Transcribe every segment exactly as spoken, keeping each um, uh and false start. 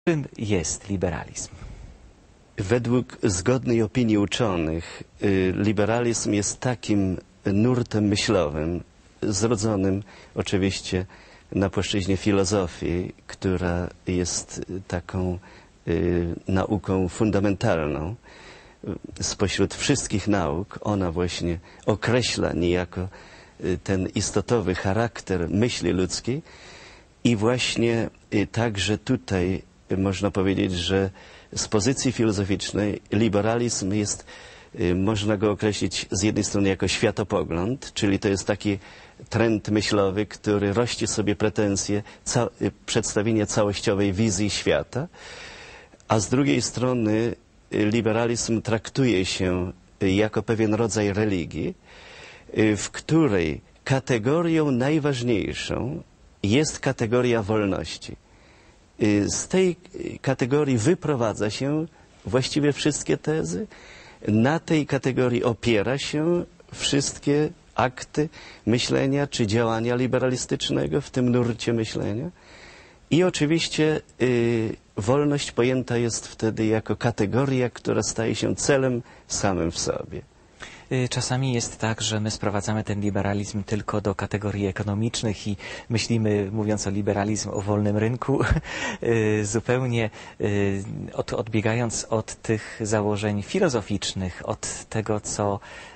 Czym jest liberalizm? Według zgodnej opinii uczonych liberalizm jest takim nurtem myślowym, zrodzonym oczywiście na płaszczyźnie filozofii, która jest taką nauką fundamentalną. Spośród wszystkich nauk ona właśnie określa niejako ten istotowy charakter myśli ludzkiej i właśnie także tutaj można powiedzieć, że z pozycji filozoficznej liberalizm jest, można go określić z jednej strony jako światopogląd, czyli to jest taki trend myślowy, który rości sobie pretensje ca przedstawienia całościowej wizji świata, a z drugiej strony liberalizm traktuje się jako pewien rodzaj religii, w której kategorią najważniejszą jest kategoria wolności. Z tej kategorii wyprowadza się właściwie wszystkie tezy. Na tej kategorii opiera się wszystkie akty myślenia czy działania liberalistycznego w tym nurcie myślenia. I oczywiście y, wolność pojęta jest wtedy jako kategoria, która staje się celem samym w sobie. Czasami jest tak, że my sprowadzamy ten liberalizm tylko do kategorii ekonomicznych i myślimy, mówiąc o liberalizm, o wolnym rynku, zupełnie od, odbiegając od tych założeń filozoficznych, od tego, co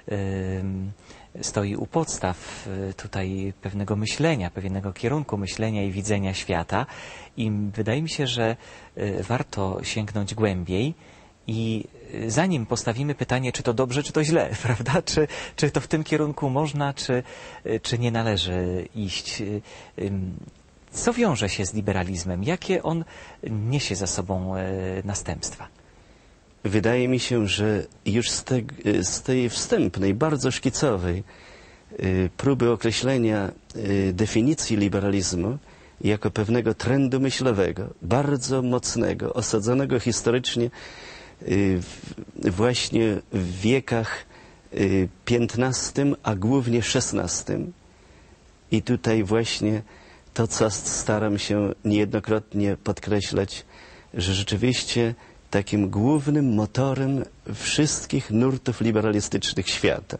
stoi u podstaw tutaj pewnego myślenia, pewnego kierunku myślenia i widzenia świata. I wydaje mi się, że warto sięgnąć głębiej i zanim postawimy pytanie, czy to dobrze, czy to źle, prawda? Czy, czy to w tym kierunku można, czy, czy nie należy iść? Co wiąże się z liberalizmem? Jakie on niesie za sobą następstwa? Wydaje mi się, że już z, te, z tej wstępnej, bardzo szkicowej próby określenia definicji liberalizmu jako pewnego trendu myślowego, bardzo mocnego, osadzonego historycznie właśnie w wiekach piętnastym, a głównie szesnastym. I tutaj właśnie to, co staram się niejednokrotnie podkreślać, że rzeczywiście takim głównym motorem wszystkich nurtów liberalistycznych świata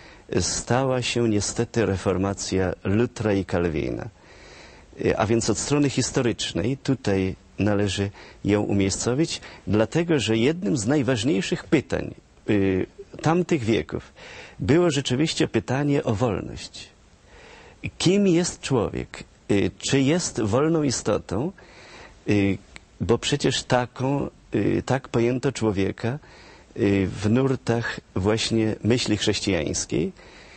stała się niestety reformacja Lutra i Kalwina. A więc od strony historycznej tutaj należy ją umiejscowić, dlatego że jednym z najważniejszych pytań y, tamtych wieków było rzeczywiście pytanie o wolność. Kim jest człowiek? Y, czy jest wolną istotą? Y, bo przecież taką, y, tak pojęto człowieka y, w nurtach właśnie myśli chrześcijańskiej.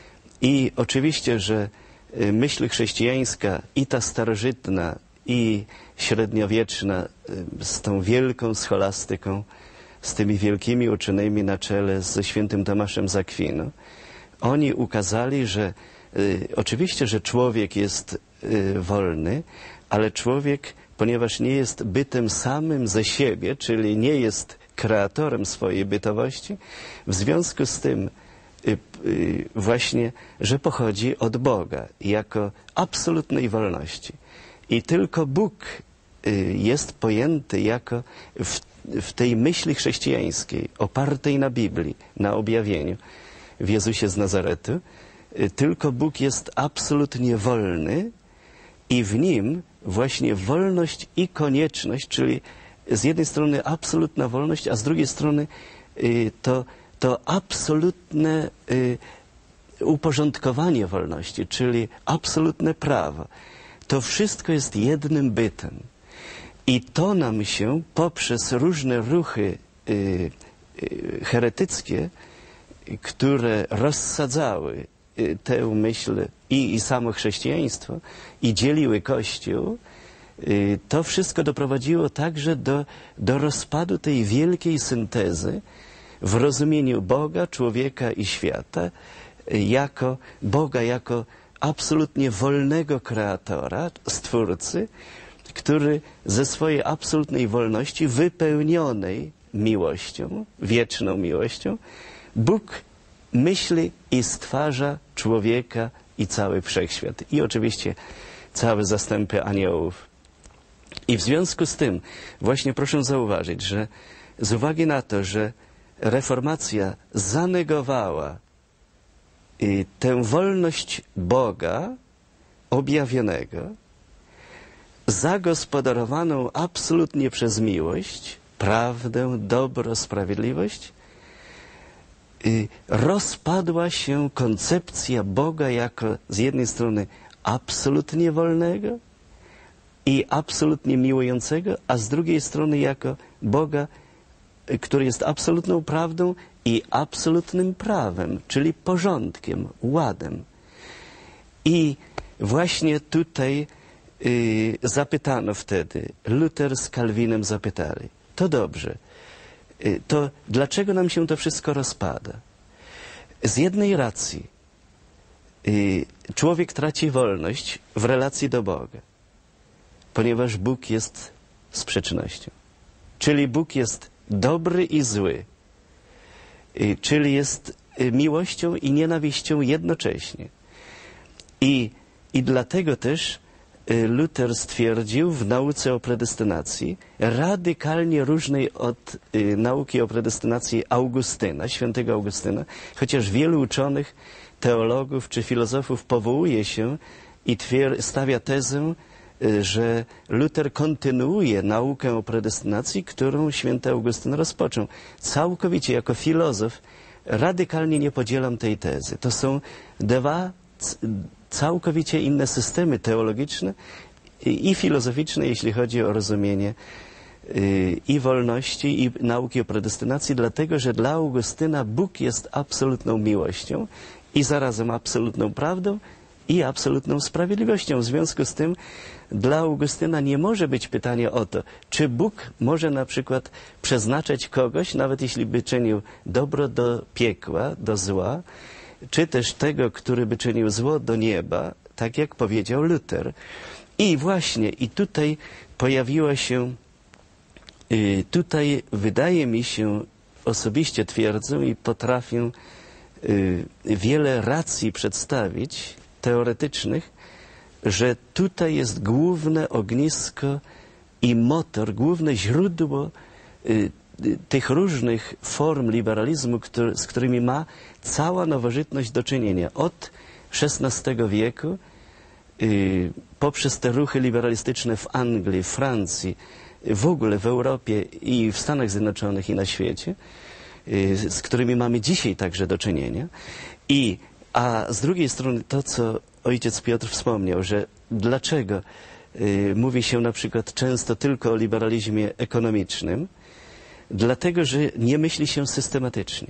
I oczywiście, że y, myśl chrześcijańska i ta starożytna, i średniowieczna, z tą wielką scholastyką, z tymi wielkimi uczonymi na czele ze świętym Tomaszem z Akwinu, oni ukazali, że y, oczywiście, że człowiek jest y, wolny, ale człowiek, ponieważ nie jest bytem samym ze siebie, czyli nie jest kreatorem swojej bytowości, w związku z tym y, y, właśnie, że pochodzi od Boga jako absolutnej wolności. I tylko Bóg jest pojęty jako w, w tej myśli chrześcijańskiej, opartej na Biblii, na objawieniu w Jezusie z Nazaretu, tylko Bóg jest absolutnie wolny i w Nim właśnie wolność i konieczność, czyli z jednej strony absolutna wolność, a z drugiej strony to, to absolutne uporządkowanie wolności, czyli absolutne prawo. To wszystko jest jednym bytem. I to nam się poprzez różne ruchy y, y, heretyckie, które rozsadzały y, tę myśl i, i samo chrześcijaństwo i dzieliły Kościół, y, to wszystko doprowadziło także do, do rozpadu tej wielkiej syntezy w rozumieniu Boga, człowieka i świata, y, jako Boga, jako absolutnie wolnego kreatora, stwórcy, który ze swojej absolutnej wolności, wypełnionej miłością, wieczną miłością, Bóg myśli i stwarza człowieka i cały wszechświat. I oczywiście całe zastępy aniołów. I w związku z tym właśnie proszę zauważyć, że z uwagi na to, że reformacja zanegowała y, tę wolność Boga objawionego, zagospodarowaną absolutnie przez miłość, prawdę, dobro, sprawiedliwość, y, rozpadła się koncepcja Boga jako z jednej strony absolutnie wolnego i absolutnie miłującego, a z drugiej strony jako Boga, który jest absolutną prawdą i absolutnym prawem, czyli porządkiem, ładem. I właśnie tutaj y, zapytano wtedy, Luter z Kalwinem zapytali, to dobrze, y, to dlaczego nam się to wszystko rozpada? Z jednej racji y, człowiek traci wolność w relacji do Boga, ponieważ Bóg jest sprzecznością. Czyli Bóg jest dobry i zły. Y, czyli jest y, miłością i nienawiścią jednocześnie. I, i dlatego też y, Luter stwierdził w nauce o predestynacji, radykalnie różnej od y, nauki o predestynacji Augustyna, świętego Augustyna, chociaż wielu uczonych, teologów czy filozofów powołuje się i twier- stawia tezę, że Luter kontynuuje naukę o predestynacji, którą święty Augustyn rozpoczął. Całkowicie jako filozof radykalnie nie podzielam tej tezy. To są dwa całkowicie inne systemy teologiczne i filozoficzne, jeśli chodzi o rozumienie i wolności, i nauki o predestynacji, dlatego że dla Augustyna Bóg jest absolutną miłością i zarazem absolutną prawdą i absolutną sprawiedliwością. W związku z tym dla Augustyna nie może być pytania o to, czy Bóg może na przykład przeznaczać kogoś, nawet jeśli by czynił dobro, do piekła, do zła, czy też tego, który by czynił zło, do nieba, tak jak powiedział Luter. I właśnie, i tutaj pojawiła się, y, tutaj wydaje mi się, osobiście twierdzę i potrafię y, wiele racji przedstawić, teoretycznych, że tutaj jest główne ognisko i motor, główne źródło y, y, tych różnych form liberalizmu, który, z którymi ma cała nowożytność do czynienia. Od szesnastego wieku, y, poprzez te ruchy liberalistyczne w Anglii, w Francji, w ogóle w Europie i w Stanach Zjednoczonych i na świecie, y, z którymi mamy dzisiaj także do czynienia. I A z drugiej strony to, co ojciec Piotr wspomniał, że dlaczego y, mówi się na przykład często tylko o liberalizmie ekonomicznym, dlatego, że nie myśli się systematycznie.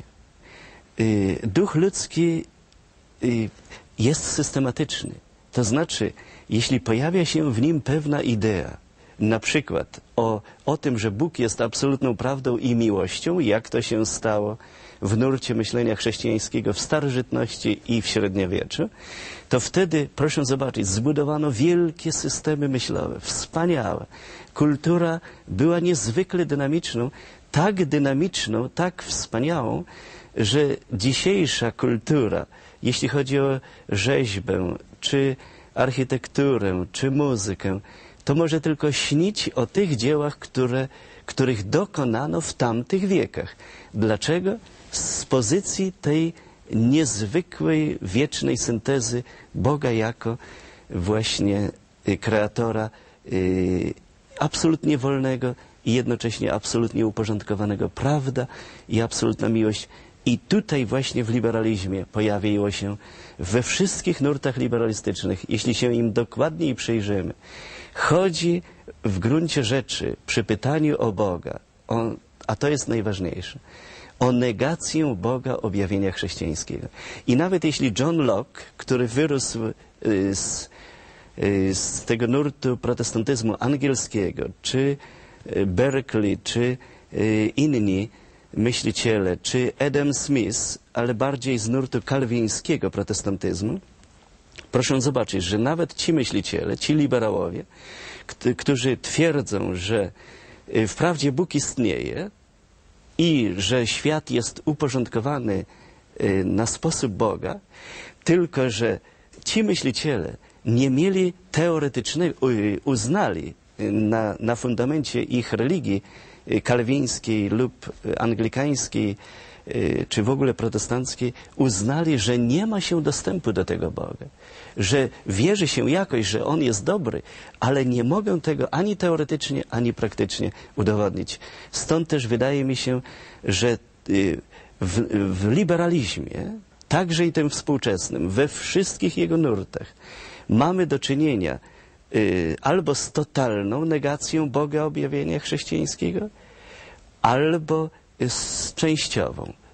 Y, duch ludzki y, jest systematyczny. To znaczy, jeśli pojawia się w nim pewna idea, na przykład o, o tym, że Bóg jest absolutną prawdą i miłością, jak to się stało w nurcie myślenia chrześcijańskiego w starożytności i w średniowieczu, to wtedy, proszę zobaczyć, zbudowano wielkie systemy myślowe, wspaniałe. Kultura była niezwykle dynamiczną, tak dynamiczną, tak wspaniałą, że dzisiejsza kultura, jeśli chodzi o rzeźbę, czy architekturę, czy muzykę, to może tylko śnić o tych dziełach, które, których dokonano w tamtych wiekach. Dlaczego? Z pozycji tej niezwykłej, wiecznej syntezy Boga jako właśnie kreatora yy, absolutnie wolnego i jednocześnie absolutnie uporządkowanego. Prawda i absolutna miłość. I tutaj właśnie w liberalizmie pojawiło się we wszystkich nurtach liberalistycznych, jeśli się im dokładniej przyjrzymy, chodzi w gruncie rzeczy przy pytaniu o Boga, o, a to jest najważniejsze, o negację Boga objawienia chrześcijańskiego. I nawet jeśli John Locke, który wyrósł z, z tego nurtu protestantyzmu angielskiego, czy Berkeley, czy inni myśliciele, czy Adam Smith, ale bardziej z nurtu kalwińskiego protestantyzmu, proszę zobaczyć, że nawet ci myśliciele, ci liberałowie, którzy twierdzą, że wprawdzie Bóg istnieje i że świat jest uporządkowany na sposób Boga, tylko że ci myśliciele nie mieli teoretycznego, uznali na, na fundamencie ich religii y, kalwińskiej lub y, anglikańskiej, y, czy w ogóle protestanckiej, uznali, że nie ma się dostępu do tego Boga, że wierzy się jakoś, że On jest dobry, ale nie mogą tego ani teoretycznie, ani praktycznie udowodnić. Stąd też wydaje mi się, że y, w, w liberalizmie, także i tym współczesnym, we wszystkich jego nurtach, mamy do czynienia y, albo z totalną negacją Boga objawienia chrześcijańskiego, albo z częściową.